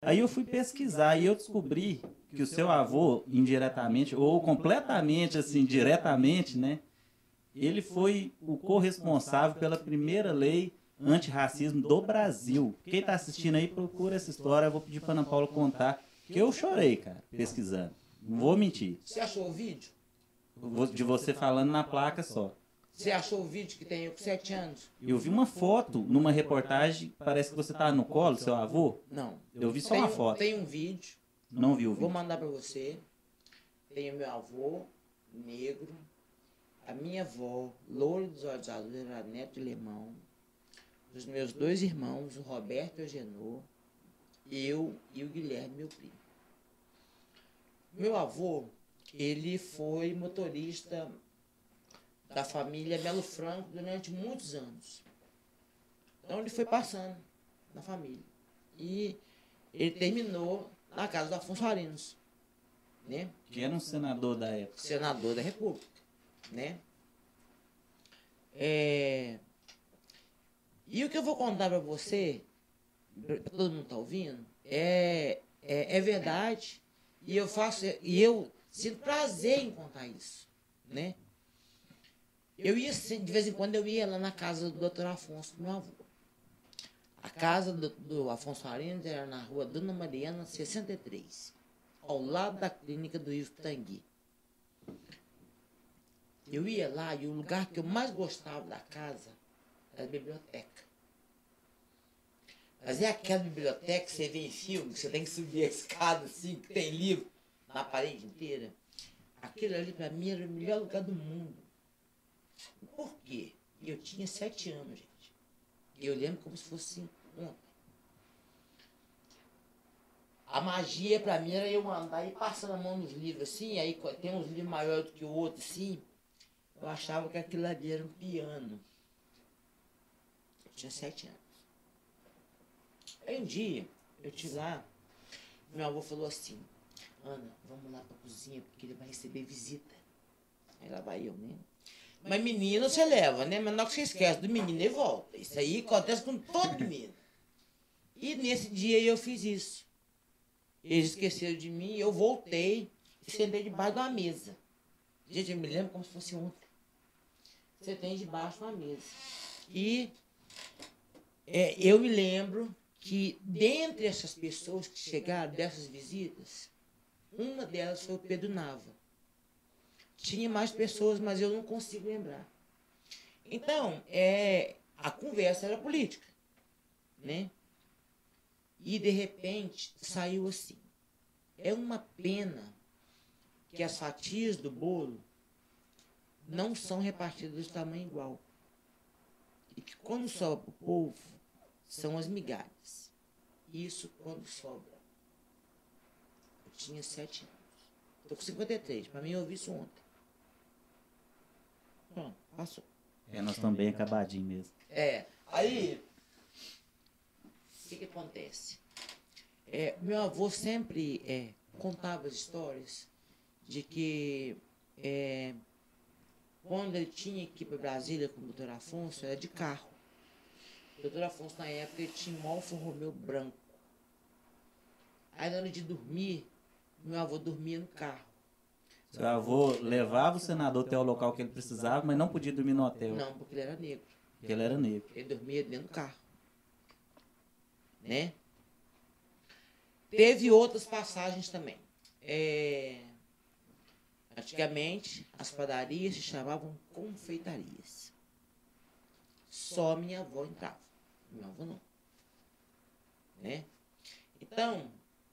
Aí eu fui pesquisar e eu descobri que o seu avô, indiretamente, ou completamente, assim, diretamente, né? Ele foi o corresponsável pela primeira lei antirracismo do Brasil. Quem está assistindo aí, procura essa história. Eu vou pedir para Ana Paula contar, que eu chorei, cara, pesquisando. Não vou mentir. Você achou o vídeo? De você falando na placa só. Você achou o vídeo que tem eu com 7 anos? Eu vi uma foto numa reportagem, parece que você tá no colo, seu avô. Não. Eu vi só uma foto. Tem um vídeo. Não vi o Vou vídeo. mandar para você. Tem o meu avô, negro. A minha avó, loura dos olhos azuis, era neto de Lemão. Os meus 2 irmãos, o Roberto e o Eugenor. Eu e o Guilherme, meu primo. Meu avô, ele foi motorista da família Melo Franco durante muitos anos. Então ele foi passando na família. E ele terminou na casa do Afonso Arinos, né? Que era um senador da época. Senador da República, né? E o que eu vou contar para você, para todo mundo tá ouvindo, é verdade. E eu sinto prazer em contar isso, né? Eu ia, de vez em quando, eu ia lá na casa do Dr. Afonso, meu avô. A casa do Afonso Arinos era na rua Dona Mariana, 63, ao lado da clínica do Ivo Tangui. Eu ia lá e o lugar que eu mais gostava da casa era a biblioteca. Mas é aquela biblioteca que você vê em filme, que você tem que subir a escada assim, que tem livro na parede inteira. Aquilo ali para mim era o melhor lugar do mundo. Por quê? Eu tinha 7 anos, gente. Eu lembro como se fosse ontem. A magia para mim era eu andar e passando a mão nos livros assim, aí tem uns livros maiores do que o outro assim. Eu achava que aquilo ali era um piano. Eu tinha 7 anos. Aí um dia, eu estive lá, meu avô falou assim, Ana, vamos lá pra cozinha, porque ele vai receber visita. Aí lá vai eu, né? Mas menino você leva, né? Mas não é que você esquece do menino e volta. Isso aí acontece com todo menino. E nesse dia eu fiz isso. Eles esqueceram de mim, eu voltei e sentei debaixo de uma mesa. Gente, eu me lembro como se fosse ontem. Sentei debaixo de uma mesa. E eu me lembro que dentre essas pessoas que chegaram, dessas visitas, uma delas foi o Pedro Nava. Tinha mais pessoas, mas eu não consigo lembrar. Então, a conversa era política, né? E, de repente, saiu assim. É uma pena que as fatias do bolo não são repartidas de tamanho igual. E que quando sobra para o povo, são as migalhas. Isso quando sobra. Eu tinha 7 anos. Estou com 53. Para mim, eu ouvi isso ontem. Pronto, passou. Nós estamos bem acabadinhos mesmo. Aí, o que acontece? Meu avô sempre contava as histórias de que quando ele tinha que ir para Brasília com o doutor Afonso, era de carro. O doutor Afonso, na época, ele tinha um Alfa Romeo branco. Aí, na hora de dormir, meu avô dormia no carro. Seu avô levava o senador até o local que ele precisava, mas não podia dormir no hotel. Não, porque ele era negro. Porque ele era negro. Ele dormia dentro do carro. Né? Teve outras passagens também. Antigamente, as padarias se chamavam confeitarias. Só minha avó entrava. Meu avô não. Né? Então,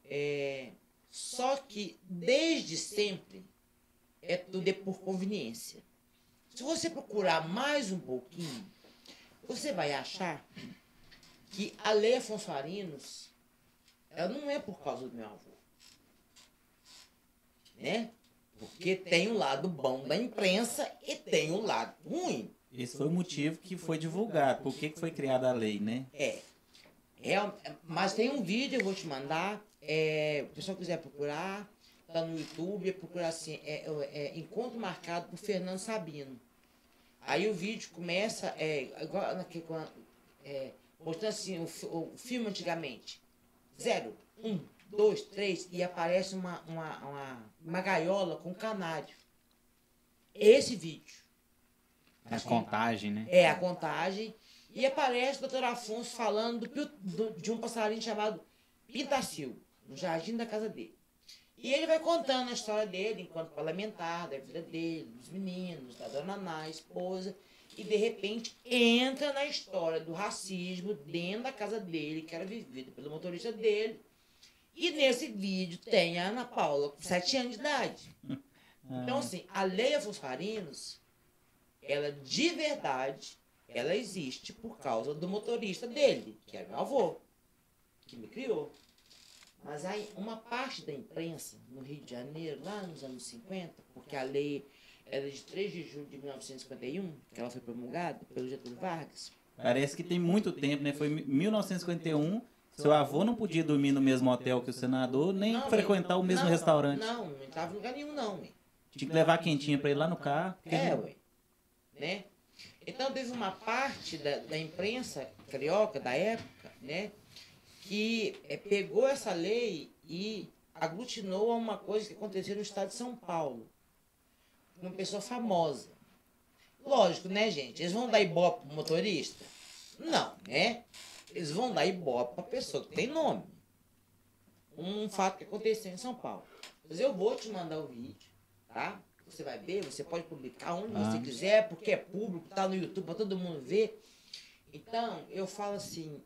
só que desde sempre tudo por conveniência. Se você procurar mais um pouquinho, você vai achar que a Lei Afonso Arinos, ela não é por causa do meu avô. Né? Porque tem um lado bom da imprensa e tem um lado ruim. Esse foi o motivo que foi divulgado. Por que foi criada a lei, né? Mas tem um vídeo, eu vou te mandar. Se o pessoal quiser procurar, tá no YouTube, procurar assim, encontro marcado por Fernando Sabino. Aí o vídeo começa, mostrando assim, o filme antigamente. 0, 1, 2, 3, e aparece uma gaiola com canário. Esse vídeo. A contagem, né? É, a contagem. E aparece o doutor Afonso falando de um passarinho chamado Pintacil, no jardim da casa dele. E ele vai contando a história dele, enquanto parlamentar, da vida dele, dos meninos, da dona Naná, a esposa, e de repente entra na história do racismo dentro da casa dele, que era vivida pelo motorista dele. E nesse vídeo tem a Ana Paula com 7 anos de idade. Então, assim, a Leia Fosfarinos, ela de verdade, ela existe por causa do motorista dele, que é meu avô, que me criou. Mas aí uma parte da imprensa, no Rio de Janeiro, lá nos anos 50, porque a lei era de 3 de julho de 1951, que ela foi promulgada pelo Getúlio Vargas. Parece que tem muito tempo, né? Foi em 1951, seu avô não podia dormir no mesmo hotel que o senador, nem Não, frequentar o mesmo restaurante. Não estava em lugar nenhum, não. Ué. Tinha que levar quentinha para ir lá no carro. Ué. Né? Então teve uma parte da imprensa carioca da época, né, que pegou essa lei e aglutinou a uma coisa que aconteceu no estado de São Paulo. Uma pessoa famosa. Lógico, né, gente? Eles vão dar ibope pro motorista? Não, né? Eles vão dar ibope pra pessoa que tem nome. Um fato que aconteceu em São Paulo. Mas eu vou te mandar o vídeo, tá? Você vai ver, você pode publicar onde você quiser, porque é público, tá no YouTube para todo mundo ver. Então, eu falo assim,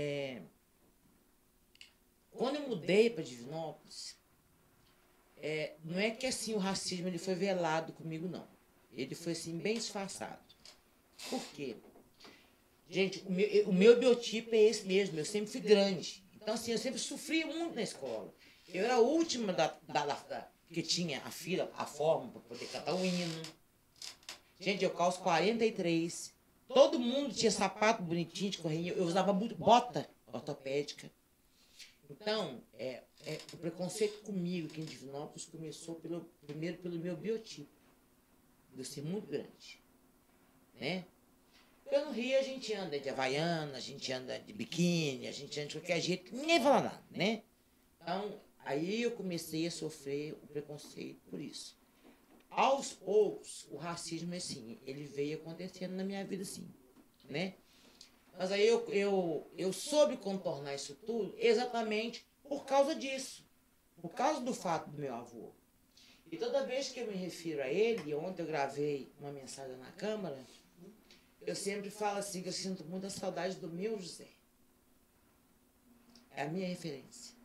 quando eu mudei para Divinópolis, não é que assim o racismo ele foi velado comigo, não. Ele foi assim, bem disfarçado. Por quê? Gente, o meu biotipo é esse mesmo, eu sempre fui grande. Então, assim, eu sempre sofri muito na escola. Eu era a última que tinha a fila, a forma para poder cantar o hino. Gente, eu calço 43. Todo mundo tinha sapato bonitinho de correrinha. Eu usava bota ortopédica. Então, o preconceito comigo aqui em Divinópolis começou primeiro pelo meu biotipo. De ser muito grande. Né? Porque no Rio a gente anda de havaiana, a gente anda de biquíni, a gente anda de qualquer jeito. Ninguém fala nada, né? Então, aí eu comecei a sofrer o preconceito por isso. Aos poucos, o racismo, assim, ele veio acontecendo na minha vida, assim, né? Mas aí eu soube contornar isso tudo exatamente por causa disso. Por causa do fato do meu avô. E toda vez que eu me refiro a ele, ontem eu gravei uma mensagem na Câmara, eu sempre falo assim que eu sinto muita saudade do meu José. É a minha referência.